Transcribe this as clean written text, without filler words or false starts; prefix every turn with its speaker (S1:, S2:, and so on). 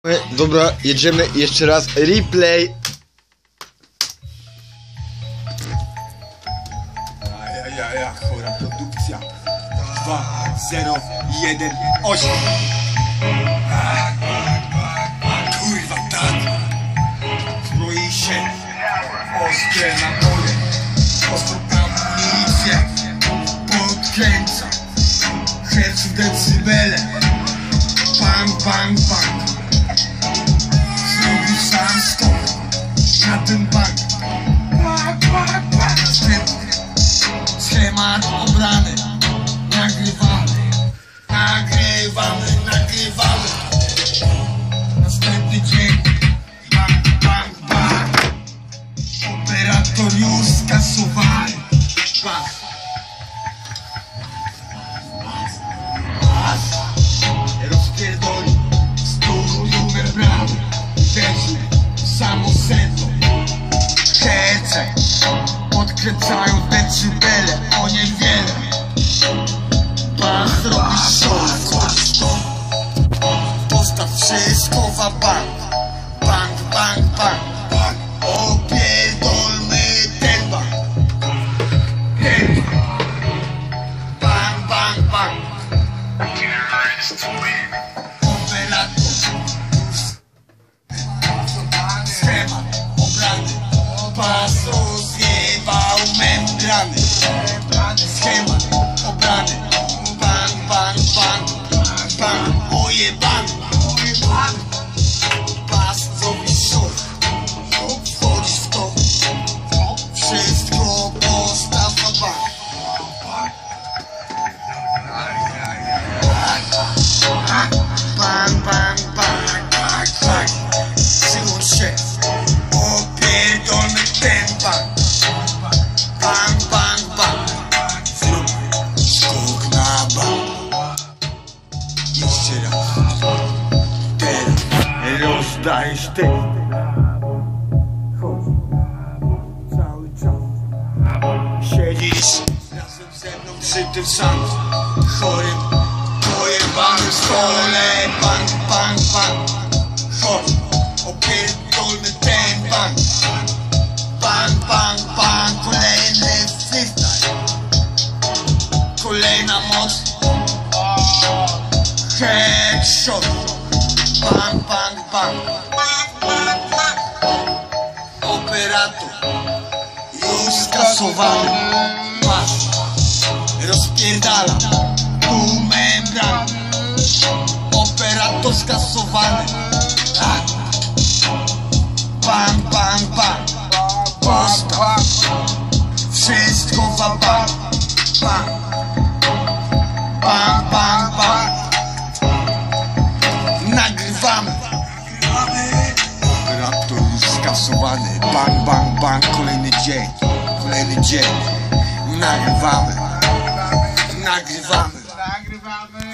S1: Dobra, jedziemy jeszcze raz. Replay.
S2: Chora produkcja. 2018. Kurwa tak. Kroi się ostre naboje, ostrą amunicję. Podkręca herców decybele. Bang, bang, bang. Zrobił sam skok na ten bank. Bang, bang, bang. Schemat obrany. Nagrywamy. Następny dzień. Bang, bang, bang. Operator już skasowany. Bang. Rozpierdoli. Stół numer brawy. Weźmy samo sedno. Herce podkręcają decybele. O niewiele. Bach robi show. Postaw wszystko w bank. Bang, bang, bang. Opierdolmy ten bank. Bang, bang, bang. Operator. Schemat obrany. Pas rozjebał membrany. Schemat obrany. Bang, bang, bang. Bang, ojebany. Pas zrobi szok. Wchodzisz w to. Wszystko postaw na bank. Bang, bang, bang, bang, bang. Przyłącz się. Opierdolmy ten bank. Bang, bang, bang. Zrób skok na bank. Jeszcze raz. Teraz rozdajesz ty. Chodź. Cały czas. Siedzisz razem ze mną przy tym samym chorym, pojebanym stole. Bang, bang, bang. Chodź. Opierdolmy ten bank. Bang, bang, bang. Kolejny freestyle. Kolejna moc. Headshot. Bang, bang, bang. Operator już skasowany. Masz. Rozpierdala. Tu membran. Operator skasowany. Tak. Bang, bang, bang. Postaw wszystko w bank. Bang. Bang, bang, bang. Nagrywamy. Operator już skasowany. Bang, bang, bang. Kolejny dzień. Nagrywamy.